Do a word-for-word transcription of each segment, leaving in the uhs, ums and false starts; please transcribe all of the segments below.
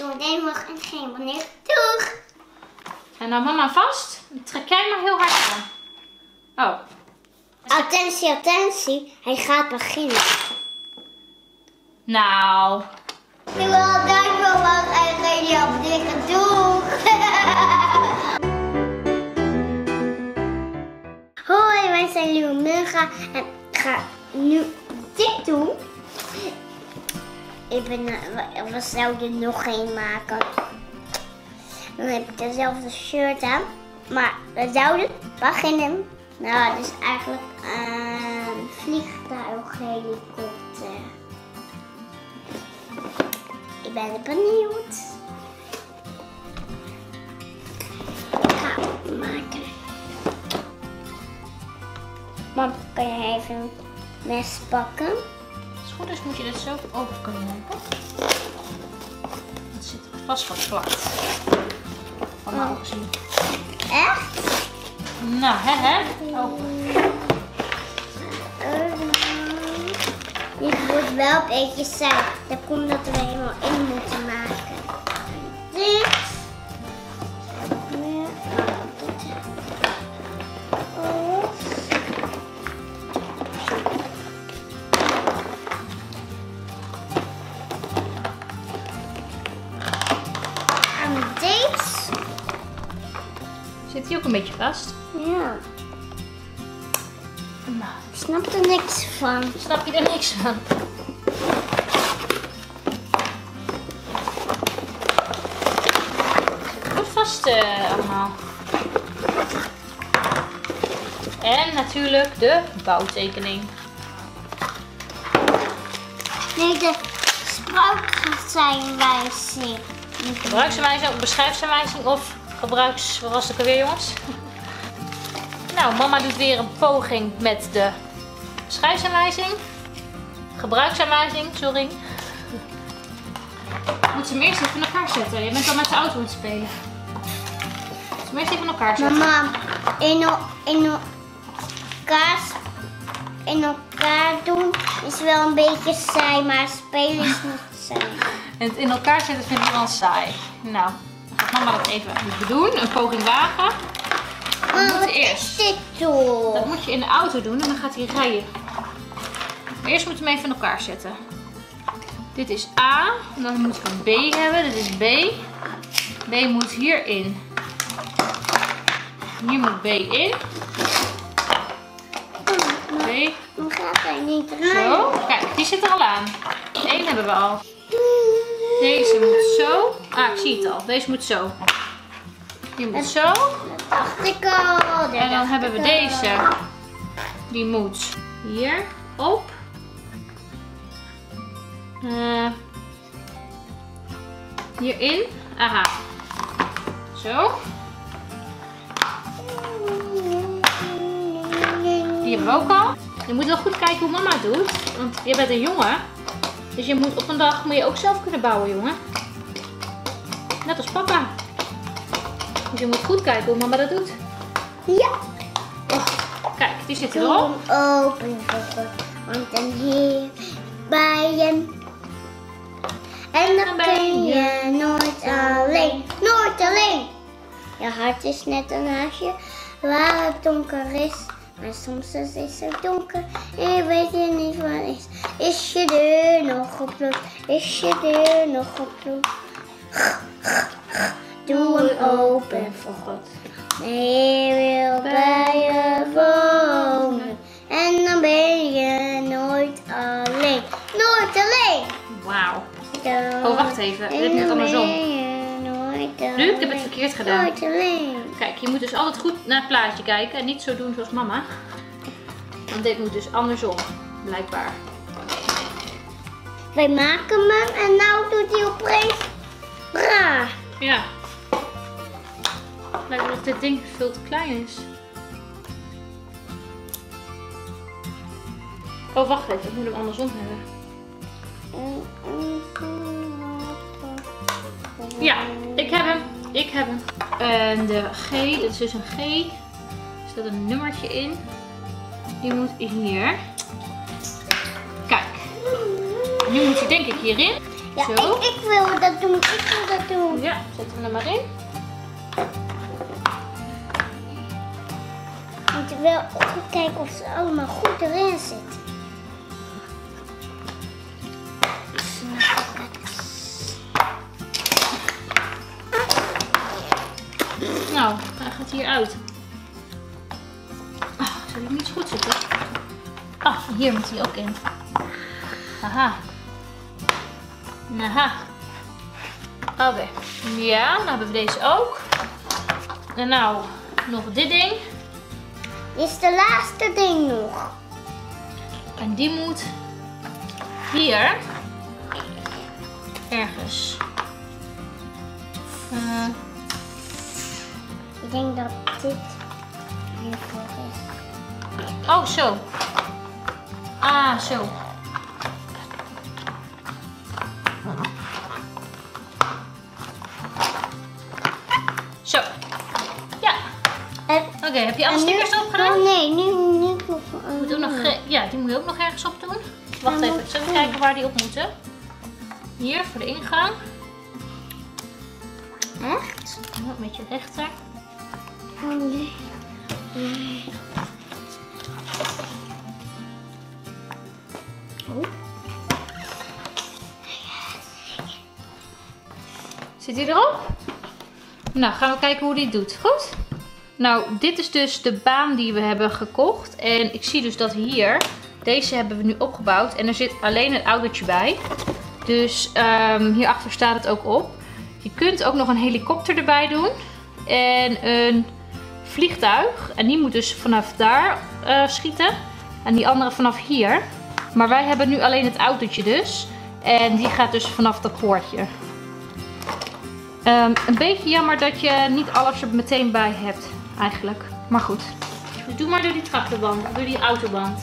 Door deze mag en geen wanneer. Doeg! En dan mama vast. Trek jij maar heel hard aan. Oh. Attentie, attentie. Hij gaat beginnen. Nou. Ik wil dankjewel wat hij geen jou dikke doeg. Hoi, wij zijn Leo Mugga en ik ga nu dit doen. Ik ben, uh, we zouden nog één maken. Dan heb ik dezelfde shirt aan. Maar we zouden beginnen. Nou, het is eigenlijk een vliegtuig, helikopter. Ik ben benieuwd. Ik ga het maken. Mam, kan je even een mes pakken? Als het goed is moet je dit zo open kunnen maken. Het zit vast wat plat. Van mijn ogen zien. Echt? Nou, hè hè. Open. Dit wordt wel een beetje saai. Dat komt dat we helemaal in moeten maken. Dit. En dit. Zit die ook een beetje vast? Ja. Nou, Ik snap er niks van. snap je er niks van? Goed vast uh, allemaal. En natuurlijk de bouwtekening. Nee, de sproutzijnwijzing. Gebruiksaanwijzing of beschrijfsaanwijzing of gebruiks... Wat was het ook weer, jongens? Nou, mama doet weer een poging met de beschrijfsaanwijzing. Gebruiksaanwijzing, sorry. Moet ze hem eerst even in elkaar zetten. Je bent al met de auto aan het spelen. Moet ze hem eerst even in elkaar zetten. Mama, in, in, elkaar, in elkaar doen is wel een beetje saai, maar spelen is niet saai. En het in elkaar zetten vind ik wel saai. Nou, dan gaat mama dat even doen. Een poging wagen. Maar moet wat eerst. is dit toch? Dat moet je in de auto doen en dan gaat hij rijden. Maar eerst moet je hem even in elkaar zetten. Dit is A. En dan moet ik een B hebben. Dit is B. B moet hierin. Hier moet B in. B. Dan gaat hij niet rijden. Zo. Kijk, die zit er al aan. Eén hebben we al. Deze moet zo. Ah, ik zie het al. Deze moet zo. Die moet zo. Dat dacht ik al. En dan hebben we deze. Die moet hier op. Uh, hierin. Aha. Zo. Die hebben we ook al. Je moet wel goed kijken hoe mama het doet. Want je bent een jongen. Dus je moet op een dag moet je ook zelf kunnen bouwen, jongen. Net als papa. Dus je moet goed kijken hoe mama dat doet. Ja. Oh, kijk, die zit erop. Open voor want dan hier bij je. En dan ben je nooit alleen. Nooit alleen. Je hart is net een huisje waar het donker is. Maar soms is het donker en je weet je niet wat het is. Is je deur nog op? Is je deur nog op? Doe hem open voor God. Hij wil bij je wonen. En dan ben je nooit alleen. Nooit alleen. Wauw. Oh, wacht even. Dit moet andersom. Nu, ik heb het verkeerd gedaan. Nooit alleen. Kijk, je moet dus altijd goed naar het plaatje kijken en niet zo doen zoals mama. Want dit moet dus andersom, blijkbaar. Wij maken hem en nou doet hij opeens bra. Ja. Lijkt wel of dit ding veel te klein is. Oh, wacht even. Ik moet hem andersom hebben. Ja, ik heb hem. Ik heb hem. En de G, dit is dus een G. Er staat een nummertje in. Die moet hier. Kijk. Nu moet hij denk ik hierin. Ja, Zo. ik, ik wil dat doen. Ik wil dat erin. Ja, zetten we hem maar in. We moeten wel goed kijken of ze allemaal goed erin zitten. Nou, hij gaat hier uit. Ah, zou die niet zo goed zitten? Ah, hier moet hij ook in. Haha. Aha. Oké. Okay. Ja, dan hebben we deze ook. En nou, nog dit ding. Dit is de laatste ding nog. En die moet hier ergens. Uh, Ik denk dat dit hiervoor is. oh, zo. Ah, zo. Zo. Ja. Oké, okay, heb je alle stickers erop gedaan? Oh nee, nu, nu moet moet ook nog, ja, die moet je ook nog ergens op doen. Wacht even, zullen we kijken waar die op moeten? Hier, voor de ingang. Echt? Ja, een beetje rechter. Oh nee. nee. Oh. Zit hij erop? Nou, gaan we kijken hoe die het doet. Goed? Nou, dit is dus de baan die we hebben gekocht. En ik zie dus dat hier, deze hebben we nu opgebouwd. En er zit alleen het autootje bij. Dus um, hierachter staat het ook op. Je kunt ook nog een helikopter erbij doen. En een vliegtuig. En die moet dus vanaf daar uh, schieten. En die andere vanaf hier. Maar wij hebben nu alleen het autootje dus. En die gaat dus vanaf dat poortje. Um, een beetje jammer dat je niet alles er meteen bij hebt. Eigenlijk. Maar goed. Dus doe maar door die tractorband. Door die autoband.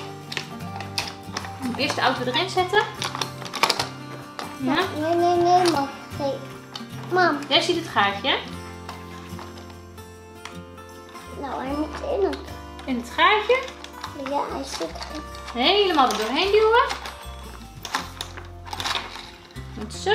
Eerst de auto erin zetten. Ja? Nee, nee, nee, mam. Nee. Mam. Jij ziet het gaatje, hè? Nou, hij moet in het. In het gaatje. Ja, hij zit er. Helemaal er doorheen duwen. Goed zo.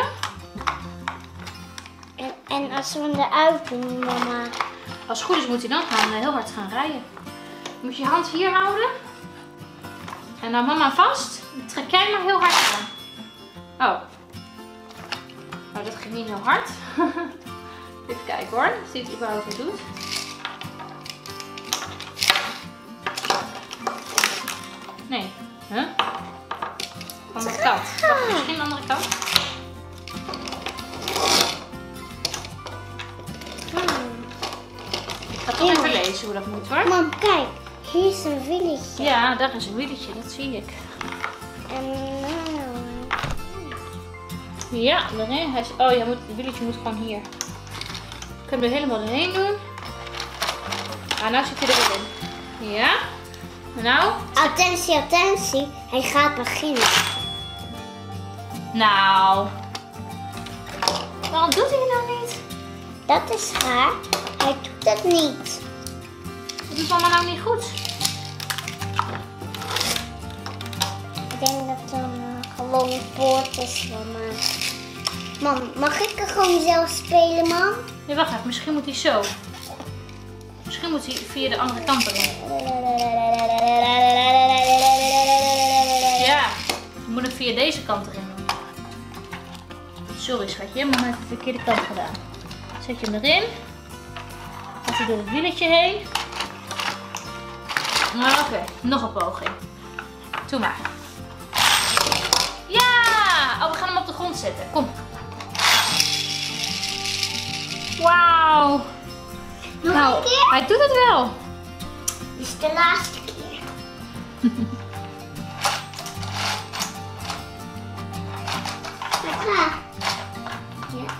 En, en als we hem eruit doen, mama. Als het goed is moet hij dan gaan, heel hard gaan rijden. Je moet je hand hier houden. En dan mama vast. Trek jij maar heel hard aan. Oh. Nou, dat ging niet heel hard. Even kijken hoor. Of hij het überhaupt wat doet. Nee. Huh? Andere kant. Wacht, misschien de andere kant. Ik ga toch even lezen hoe dat moet hoor. Mam, kijk. Hier is een wieltje. Ja, daar is een wieltje. Dat zie ik. En nou... Ja, erin. Hij is... Oh, ja, moet... het wieltje moet gewoon hier. Ik kan hem er helemaal doorheen doen. Ah, nou zit hij er weer in. Ja. En nou? Attentie, attentie. Hij gaat beginnen. Nou. Waarom doet hij het nou niet? Dat is raar. Hij doet het niet. Dat doet mama nou niet goed. Ik denk dat het een uh, gewone poort is, mama. Mam, mag ik er gewoon zelf spelen, mam? Nee, wacht even. Misschien moet hij zo. Misschien moet hij via de andere kant erin. Ja, je moet hem via deze kant erin doen. Sorry schatje, mama heeft de verkeerde kant gedaan. Zet je hem erin. Gaat hij door het wieltje heen. Nou, oké, okay. Nog een poging. Doe maar. Ja! Oh, we gaan hem op de grond zetten. Kom. Wauw. Nog nou, een keer? Hij doet het wel. Dit is de laatste keer. Klaar. Ja.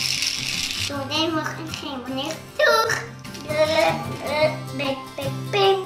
Zo, nee, mag en geen wanneer. Doeg! Bip, bip, bip.